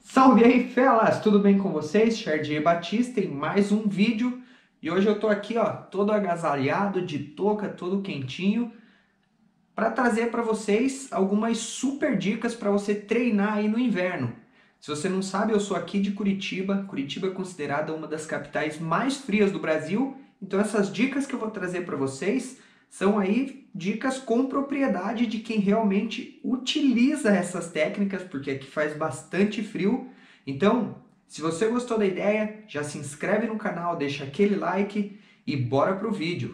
Salve aí, felas! Tudo bem com vocês? Chardier Batista em mais um vídeo. E hoje eu tô aqui, ó, todo agasalhado, de touca, todo quentinho, para trazer para vocês algumas super dicas para você treinar aí no inverno. Se você não sabe, eu sou aqui de Curitiba. Curitiba é considerada uma das capitais mais frias do Brasil. Então essas dicas que eu vou trazer para vocês são aí dicas com propriedade de quem realmente utiliza essas técnicas, porque aqui faz bastante frio. Então, se você gostou da ideia, já se inscreve no canal, deixa aquele like e bora pro vídeo.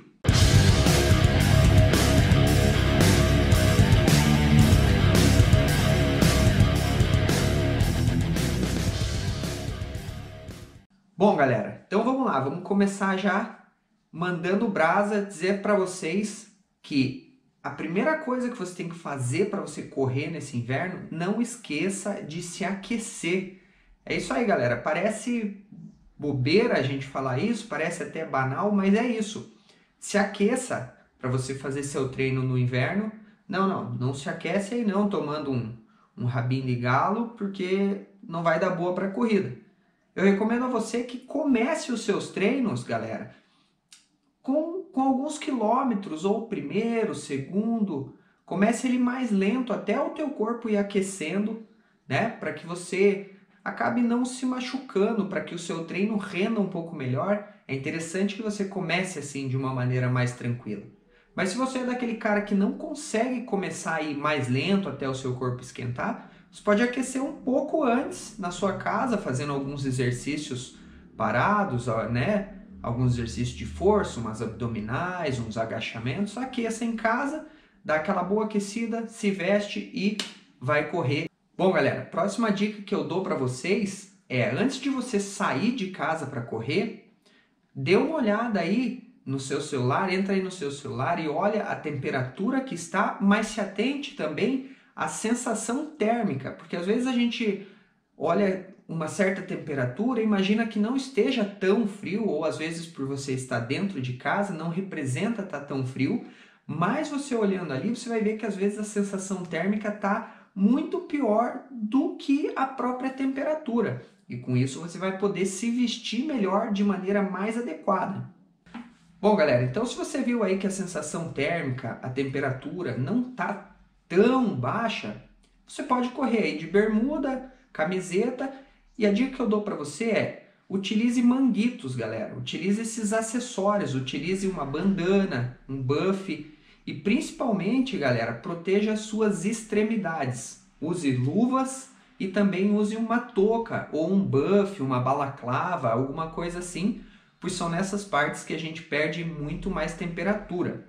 Bom, galera, então vamos lá, vamos começar já mandando brasa, dizer para vocês que a primeira coisa que você tem que fazer para você correr nesse inverno, não esqueça de se aquecer. É isso aí, galera, parece bobeira a gente falar isso, parece até banal, mas é isso. Se aqueça para você fazer seu treino no inverno. Não se aquece aí não, tomando um rabinho de galo, porque não vai dar boa para a corrida. Eu recomendo a você que comece os seus treinos, galera, com alguns quilômetros, ou primeiro, segundo. Comece ele mais lento até o teu corpo ir aquecendo, né? Para que você acabe não se machucando, para que o seu treino renda um pouco melhor. É interessante que você comece assim de uma maneira mais tranquila. Mas se você é daquele cara que não consegue começar a ir mais lento até o seu corpo esquentar, você pode aquecer um pouco antes na sua casa, fazendo alguns exercícios parados, né? Alguns exercícios de força, umas abdominais, uns agachamentos. Aqueça em casa, dá aquela boa aquecida, se veste e vai correr. Bom, galera, próxima dica que eu dou para vocês é, antes de você sair de casa para correr, dê uma olhada aí no seu celular, entra aí no seu celular e olha a temperatura que está, mas se atente também à sensação térmica, porque às vezes a gente olha uma certa temperatura, imagina que não esteja tão frio, ou às vezes por você estar dentro de casa, não representa estar tão frio, mas você olhando ali, você vai ver que às vezes a sensação térmica está muito pior do que a própria temperatura. E com isso você vai poder se vestir melhor de maneira mais adequada. Bom, galera, então se você viu aí que a sensação térmica, a temperatura não está tão baixa, você pode correr aí de bermuda, camiseta, e a dica que eu dou para você é, utilize manguitos, galera. Utilize esses acessórios, utilize uma bandana, um buff e principalmente, galera, proteja as suas extremidades. Use luvas e também use uma touca ou um buff, uma balaclava, alguma coisa assim, pois são nessas partes que a gente perde muito mais temperatura.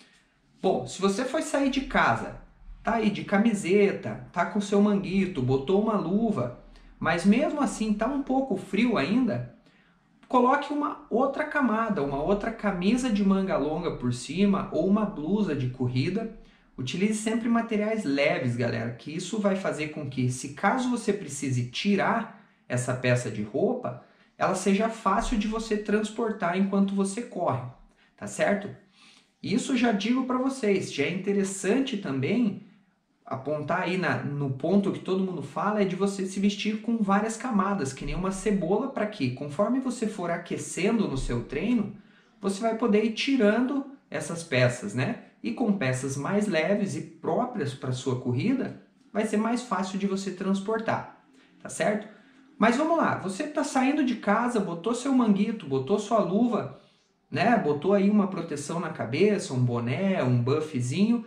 Bom, se você foi sair de casa, tá aí de camiseta, tá com seu manguito, botou uma luva, mas mesmo assim tá um pouco frio ainda, coloque uma outra camada, uma outra camisa de manga longa por cima ou uma blusa de corrida. Utilize sempre materiais leves, galera, que isso vai fazer com que, se caso você precise tirar essa peça de roupa, ela seja fácil de você transportar enquanto você corre, tá certo? Isso já digo para vocês, já é interessante também apontar aí no ponto que todo mundo fala, é de você se vestir com várias camadas, que nem uma cebola, para que conforme você for aquecendo no seu treino, você vai poder ir tirando essas peças, né? E com peças mais leves e próprias para sua corrida, vai ser mais fácil de você transportar, tá certo? Mas vamos lá, você está saindo de casa, botou seu manguito, botou sua luva, né? Botou aí uma proteção na cabeça, um boné, um buffzinho,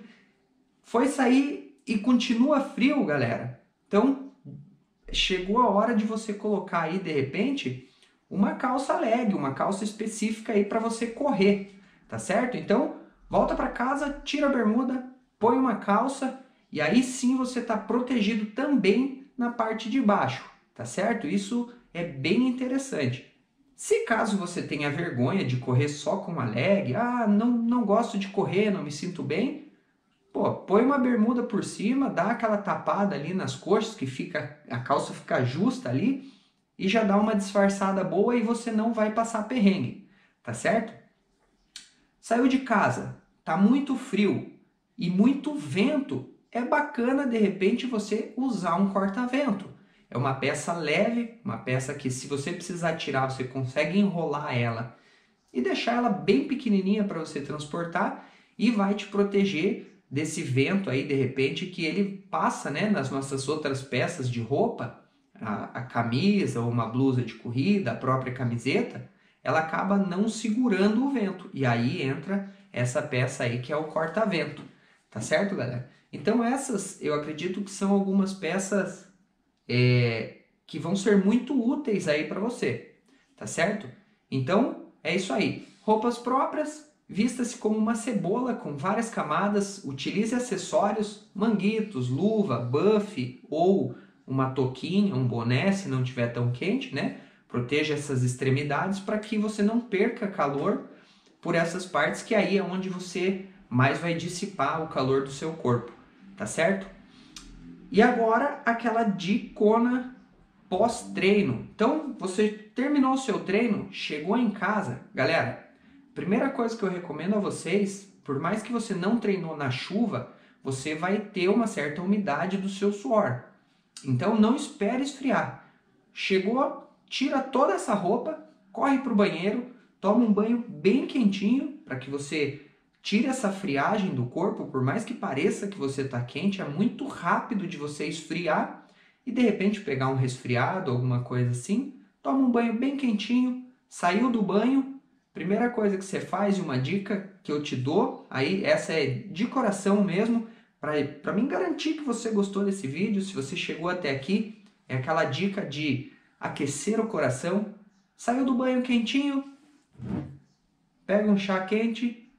foi sair e continua frio, galera. Então, chegou a hora de você colocar aí, de repente, uma calça leg, uma calça específica aí para você correr, tá certo? Então, volta para casa, tira a bermuda, põe uma calça e aí sim você está protegido também na parte de baixo, tá certo? Isso é bem interessante. Se caso você tenha vergonha de correr só com a leg, não gosto de correr, não me sinto bem, pô, põe uma bermuda por cima, dá aquela tapada ali nas coxas, que a calça fica justa ali, e já dá uma disfarçada boa e você não vai passar perrengue, tá certo? Saiu de casa, tá muito frio e muito vento, é bacana de repente você usar um corta-vento. É uma peça leve, uma peça que se você precisar tirar, você consegue enrolar ela e deixar ela bem pequenininha para você transportar e vai te proteger desse vento aí, de repente, que ele passa, né, nas nossas outras peças de roupa, a camisa ou uma blusa de corrida, a própria camiseta, ela acaba não segurando o vento. E aí entra essa peça aí que é o corta-vento. Tá certo, galera? Então essas eu acredito que são algumas peças que vão ser muito úteis aí para você. Tá certo? Então é isso aí. Roupas próprias, vista-se como uma cebola com várias camadas. Utilize acessórios, manguitos, luva, buff ou uma touquinha, um boné se não estiver tão quente, né? Proteja essas extremidades para que você não perca calor por essas partes, que aí é onde você mais vai dissipar o calor do seu corpo, tá certo? E agora aquela dicona pós-treino. Então, você terminou o seu treino, chegou em casa, galera, primeira coisa que eu recomendo a vocês, por mais que você não treinou na chuva, você vai ter uma certa umidade do seu suor. Então, não espere esfriar. Chegou, tira toda essa roupa, corre para o banheiro, toma um banho bem quentinho para que você tire essa friagem do corpo. Por mais que pareça que você está quente, é muito rápido de você esfriar e de repente pegar um resfriado, alguma coisa assim. Toma um banho bem quentinho, saiu do banho, primeira coisa que você faz, e uma dica que eu te dou, aí essa é de coração mesmo, para mim garantir que você gostou desse vídeo, se você chegou até aqui, é aquela dica de aquecer o coração. Saiu do banho quentinho, pega um chá quente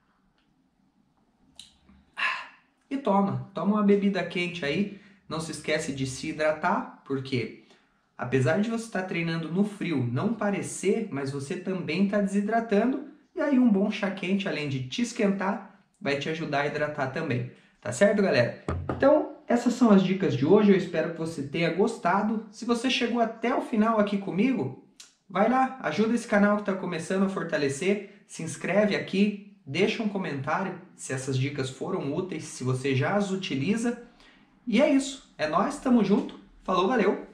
e toma uma bebida quente aí. Não se esquece de se hidratar, porque apesar de você estar treinando no frio não parecer, mas você também está desidratando, e aí um bom chá quente, além de te esquentar, vai te ajudar a hidratar também. Tá certo, galera? Então, essas são as dicas de hoje, eu espero que você tenha gostado. Se você chegou até o final aqui comigo, vai lá, ajuda esse canal que está começando a fortalecer, se inscreve aqui, deixa um comentário se essas dicas foram úteis, se você já as utiliza. E é isso, é nóis, tamo junto, falou, valeu!